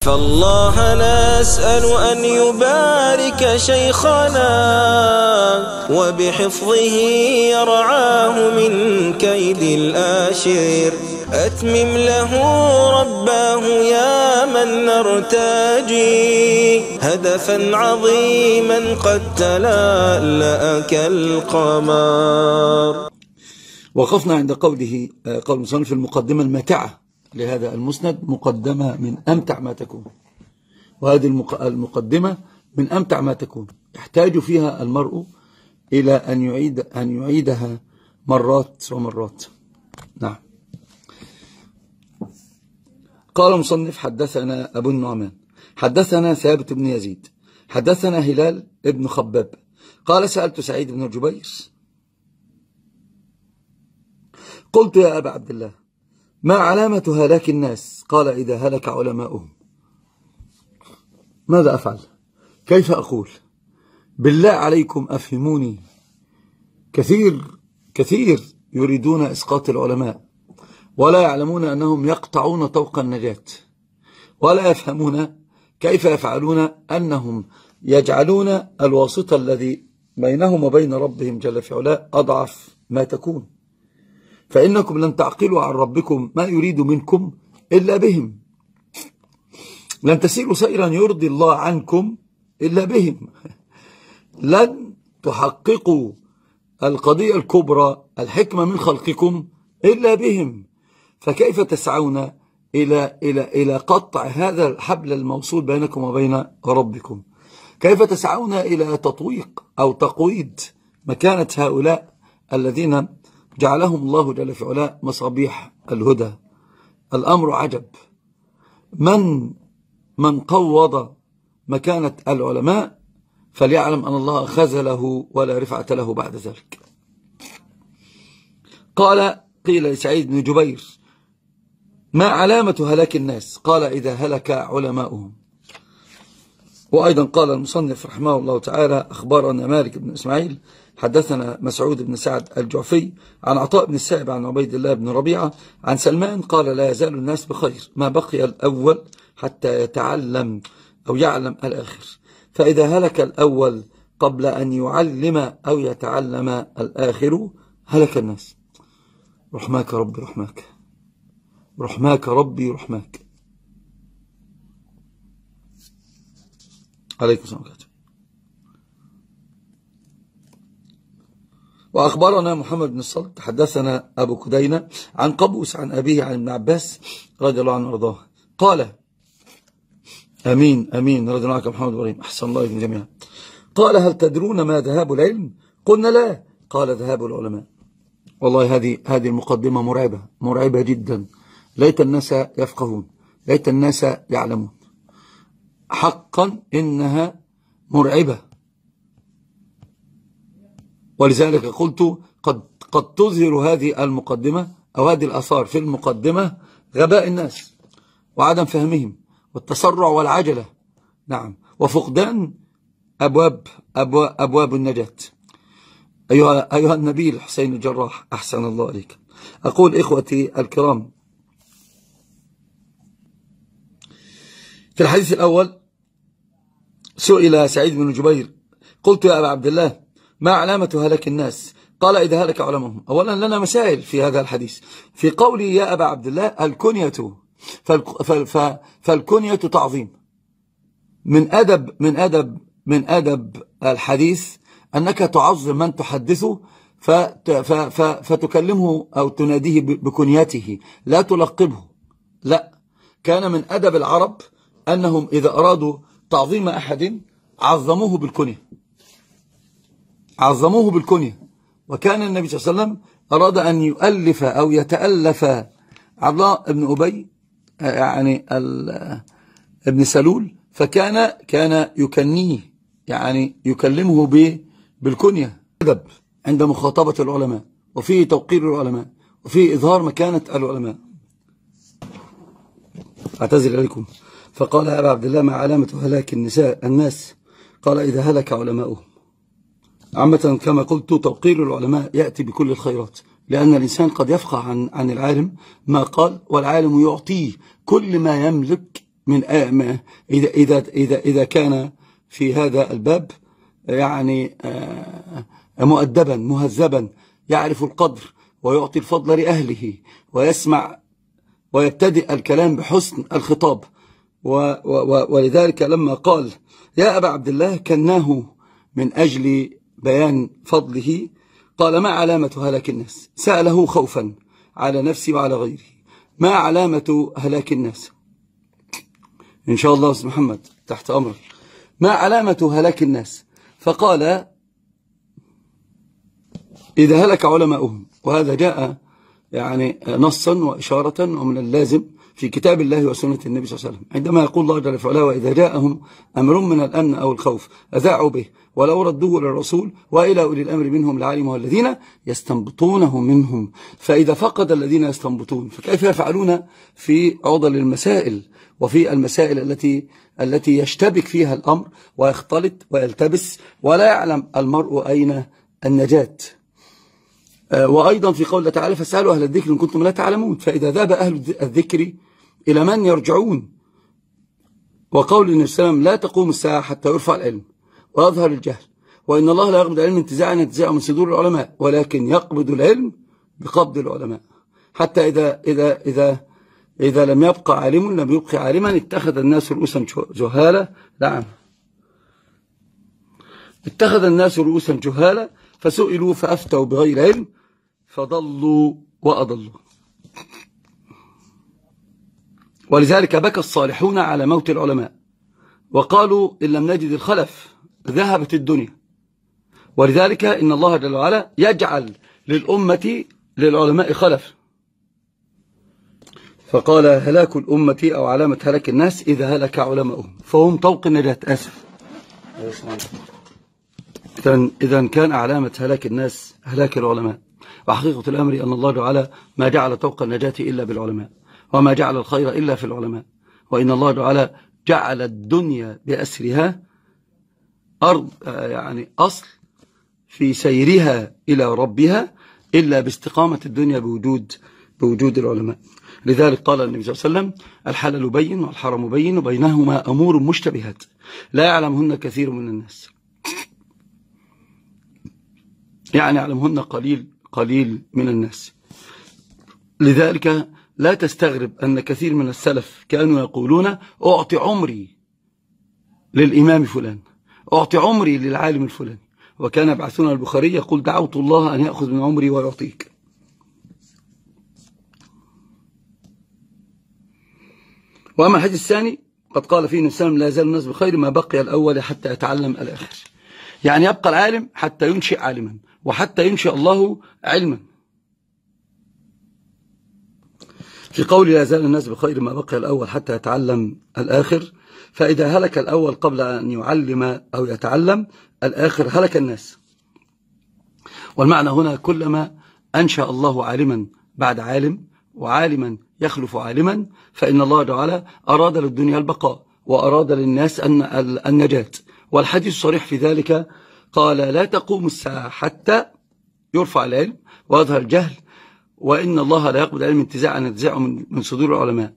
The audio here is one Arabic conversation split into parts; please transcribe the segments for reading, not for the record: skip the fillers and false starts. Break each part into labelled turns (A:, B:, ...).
A: فالله نسأل أن يبارك شيخنا وبحفظه يرعاه من كيد الآشر. أتمم له رباه يا من نرتجي هدفا عظيما قد تلألأ كالقمر.
B: وقفنا عند قول المصنف في المقدمة الماتعة لهذا المسند، مقدمة من أمتع ما تكون، وهذه المقدمة من أمتع ما تكون، يحتاج فيها المرء إلى أن يعيدها مرات ومرات. نعم. قال المصنف: حدثنا أبو النعمان حدثنا ثابت بن يزيد حدثنا هلال ابن خباب قال: سألت سعيد بن جبير قلت: يا أبا عبد الله، ما علامة هلاك الناس؟ قال: إذا هلك علماؤهم. ماذا أفعل؟ كيف أقول؟ بالله عليكم أفهموني. كثير يريدون إسقاط العلماء ولا يعلمون أنهم يقطعون طوق النجاة، ولا يفهمون كيف يفعلون، أنهم يجعلون الواسطة الذي بينهم وبين ربهم جل في علاه أضعف ما تكون. فإنكم لن تعقلوا عن ربكم ما يريد منكم إلا بهم، لن تسيروا سيرا يرضي الله عنكم إلا بهم، لن تحققوا القضية الكبرى الحكمة من خلقكم إلا بهم. فكيف تسعون إلى قطع هذا الحبل الموصول بينكم وبين ربكم؟ كيف تسعون إلى تطويق أو تقويض مكانة هؤلاء الذين جعلهم الله جل في علاه مصابيح الهدى؟ الأمر عجب. من قوض مكانة العلماء فليعلم أن الله خذله ولا رفعة له بعد ذلك. قيل لسعيد بن جبير: ما علامة هلاك الناس؟ قال: إذا هلك علماؤهم. وأيضا قال المصنف رحمه الله تعالى: أخبرنا مالك بن إسماعيل حدثنا مسعود بن سعد الجعفي عن عطاء بن السائب عن عبيد الله بن ربيعة عن سلمان قال: لا يزال الناس بخير ما بقي الأول حتى يتعلم أو يعلم الآخر، فإذا هلك الأول قبل أن يعلم أو يتعلم الآخر هلك الناس. رحماك ربي رحماك، رحماك ربي رحماك. عليكم السلام عليكم. وأخبرنا محمد بن الصلت حدثنا أبو كدينة عن قبوس عن أبيه عن ابن عباس رضي الله عنه وارضاه قال: أمين أمين رضي الله عنك محمد ورحيم أحسن الله إليكم جميعا. قال: هل تدرون ما ذهاب العلم؟ قلنا: لا. قال: ذهاب العلماء. والله هذه المقدمة مرعبة جدا. ليت الناس يفقهون، ليت الناس يعلمون. حقا إنها مرعبة. ولذلك قلت قد تظهر هذه المقدمة أو هذه الآثار في المقدمة غباء الناس وعدم فهمهم والتسرع والعجلة. نعم. وفقدان أبواب النجاة. أيها النبي الحسين الجراح أحسن الله عليك. أقول: إخوتي الكرام، في الحديث الأول سئل سعيد بن جبير: قلت: يا أبا عبد الله، ما علامة هلاك الناس؟ قال: إذا هلك علمهم. أولا لنا مسائل في هذا الحديث. في قولي يا أبا عبد الله الكنية، فالكنية تعظيم. من أدب الحديث أنك تعظم من تحدثه فتكلمه أو تناديه بكنيته، لا تلقبه. لا، كان من أدب العرب أنهم إذا أرادوا تعظيم أحد عظموه بالكنية. وكان النبي صلى الله عليه وسلم أراد أن يؤلف أو يتألف عبد الله بن أبي يعني ابن سلول، كان يكنيه، يعني يكلمه بالكنية. أدب عند مخاطبة العلماء، وفيه توقير العلماء، وفيه إظهار مكانة العلماء. أعتذر عليكم. فقال: يا أبا عبد الله، ما علامة هلاك الناس؟ قال: إذا هلك علماؤهم. عامة كما قلت، توقير العلماء يأتي بكل الخيرات، لأن الإنسان قد يفقه عن العالم ما قال، والعالم يعطيه كل ما يملك إذا كان في هذا الباب يعني مؤدبا مهذبا يعرف القدر ويعطي الفضل لأهله ويسمع ويبتدئ الكلام بحسن الخطاب. ولذلك لما قال يا أبا عبد الله كناه من أجل بيان فضله، قال ما علامة هلاك الناس؟ سأله خوفا على نفسي وعلى غيره، ما علامة هلاك الناس؟ إن شاء الله أستاذ محمد تحت أمرك. ما علامة هلاك الناس؟ فقال إذا هلك علماؤهم، وهذا جاء يعني نصا وإشارة ومن اللازم في كتاب الله وسنة النبي صلى الله عليه وسلم، عندما يقول الله جل وعلا وإذا جاءهم أمر من الأمن أو الخوف أذاعوا به ولو ردوه للرسول وإلى أولي الأمر منهم لعلمه الذين يستنبطونه منهم. فإذا فقد الذين يستنبطون فكيف يفعلون في عضل المسائل وفي المسائل التي يشتبك فيها الأمر ويختلط ويلتبس ولا يعلم المرء أين النجاة. وأيضا في قوله تعالى فاسألوا أهل الذكر إن كنتم لا تعلمون، فإذا ذهب أهل الذكر إلى من يرجعون؟ وقول النبي صلى الله عليه وسلم لا تقوم الساعة حتى يرفع العلم ويظهر الجهل، وإن الله لا يقبض العلم انتزاعا ينتزعه من صدور العلماء، ولكن يقبض العلم بقبض العلماء، حتى إذا لم يبقى عالم لم يبقى عالما اتخذ الناس رؤوسا جهالة. نعم، اتخذ الناس رؤوسا جهالة فسئلوا فأفتوا بغير علم فضلوا وأضلوا. ولذلك بكى الصالحون على موت العلماء وقالوا إن لم نجد الخلف ذهبت الدنيا. ولذلك إن الله جل وعلا يجعل للأمة للعلماء خلف، فقال هلاك الأمة أو علامة هلاك الناس إذا هلك علماؤهم فهم طوق النجاة. آسف. إذا كان علامة هلاك الناس هلاك العلماء، وحقيقة الأمر أن الله تعالى ما جعل طوق النجاة إلا بالعلماء، وما جعل الخير إلا في العلماء، وإن الله تعالى جعل الدنيا بأسرها أرض يعني أصل في سيرها إلى ربها إلا باستقامة الدنيا بوجود العلماء. لذلك قال النبي صلى الله عليه وسلم الحلال بين والحرام بين وبينهما أمور مشتبهات لا يعلمهن كثير من الناس، يعني يعلمهن قليل من الناس. لذلك لا تستغرب أن كثير من السلف كانوا يقولون أعطي عمري للإمام فلان، أعطي عمري للعالم الفلاني، وكان يبعثون البخاري يقول دعوت الله أن يأخذ من عمري ويعطيك. وأما الحديث الثاني قد قال فيه النبي صلى الله عليه وسلم لا يزال الناس بخير ما بقي الأول حتى يتعلم الآخر، يعني يبقى العالم حتى ينشئ عالما وحتى ينشئ الله علما. في قول لا يزال الناس بخير ما بقي الأول حتى يتعلم الآخر، فإذا هلك الأول قبل أن يعلم أو يتعلم الآخر هلك الناس. والمعنى هنا كلما أنشأ الله عالما بعد عالم وعالما يخلف عالما فإن الله تعالى أراد للدنيا البقاء وأراد للناس النجاة. والحديث صريح في ذلك، قال لا تقوم الساعة حتى يرفع العلم ويظهر الجهل، وإن الله لا يقبض العلم انتزاعا ينتزعه من صدور العلماء،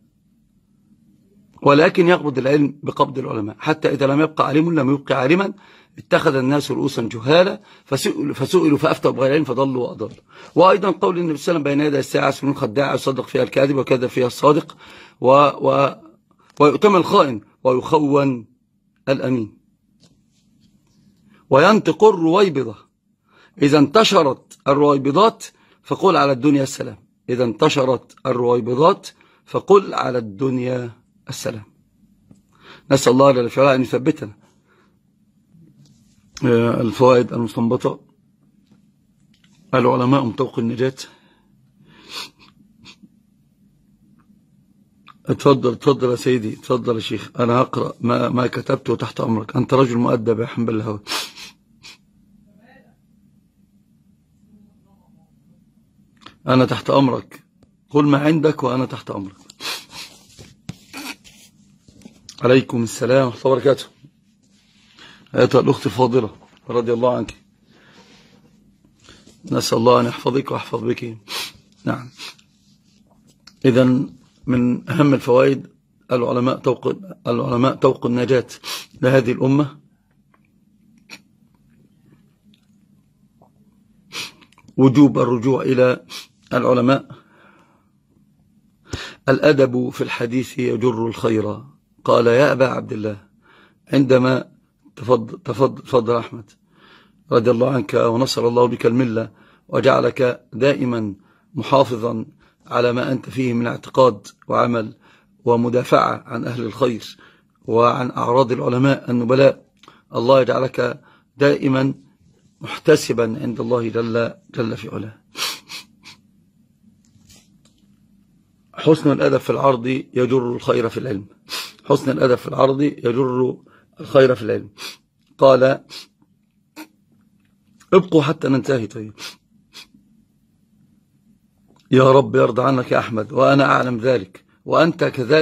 B: ولكن يقبض العلم بقبض العلماء، حتى إذا لم يبقى عالم لم يبقى عالما اتخذ الناس رؤوسا جهالا فسئلوا فأفتوا بغير علم فضلوا وأضلوا. وأيضا قول النبي صلى الله عليه وسلم بين يدي الساعة سنون خداعة يصدق فيها الكاذب وكذب فيها الصادق ويؤتمن الخائن ويخون الأمين. وينطق الرويبضة إذا انتشرت الرويبضات فقل على الدنيا السلام، إذا انتشرت الرويبضات فقل على الدنيا السلام. نسأل الله جل وعلا أن يثبتنا. الفوائد المستنبطة: العلماء هم طوق النجاة. اتفضل يا سيدي، اتفضل يا شيخ، أنا هقرأ ما كتبته تحت أمرك، أنت رجل مؤدب يا حنبل الهوى. أنا تحت أمرك، قل ما عندك وأنا تحت أمرك. عليكم السلام ورحمة الله وبركاته. أيتها الأخت الفاضلة رضي الله عنك، نسأل الله أن يحفظك ويحفظ بك. نعم، إذن من أهم الفوائد العلماء طوق النجاة لهذه الأمة. وجوب الرجوع إلى العلماء. الأدب في الحديث يجر الخير. قال يا أبا عبد الله عندما تفضل أحمد رضي الله عنك ونصر الله بك الملة وجعلك دائما محافظا على ما أنت فيه من اعتقاد وعمل ومدافعة عن أهل الخير وعن أعراض العلماء النبلاء. الله يجعلك دائما محتسبا عند الله جل في علاه. حسن الأدب في العرض يجر الخير في العلم. حسن الأدب في العرض يجر الخير في العلم. قال ابقوا حتى ننتهي. طيب يا رب يرضى عنك يا أحمد وأنا أعلم ذلك وأنت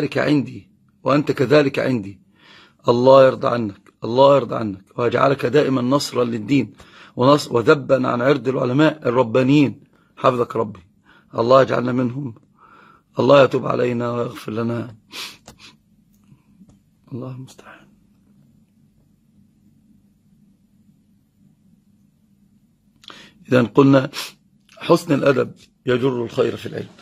B: كذلك عندي. الله يرضى عنك، الله يرضى عنك ويجعلك دائما نصرا للدين وذبا عن عرض العلماء الربانيين. حفظك ربي. الله يجعلنا منهم. الله يتوب علينا ويغفر لنا. الله المستعان. إذن قلنا حسن الأدب يجر الخير في العلم.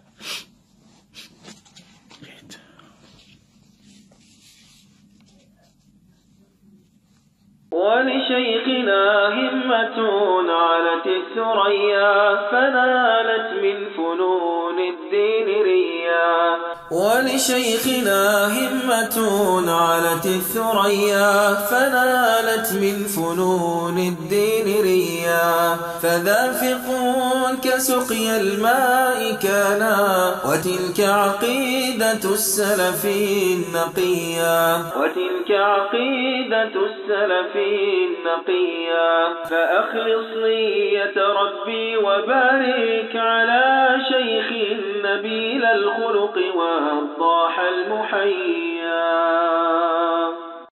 A: ولشيخنا همة علت الثريا فنالت من فنون الدين ريا. ولشيخنا همة علت الثريا فنالت من فنون الدين ريا. فذا فقه كسقي الماء كانا وتلك عقيدة السلف النقيا. وتلك عقيدة السلف النقيا. فأخلص نية ربي وبارك على شيخ نبيل الخلق والضاح المحيا.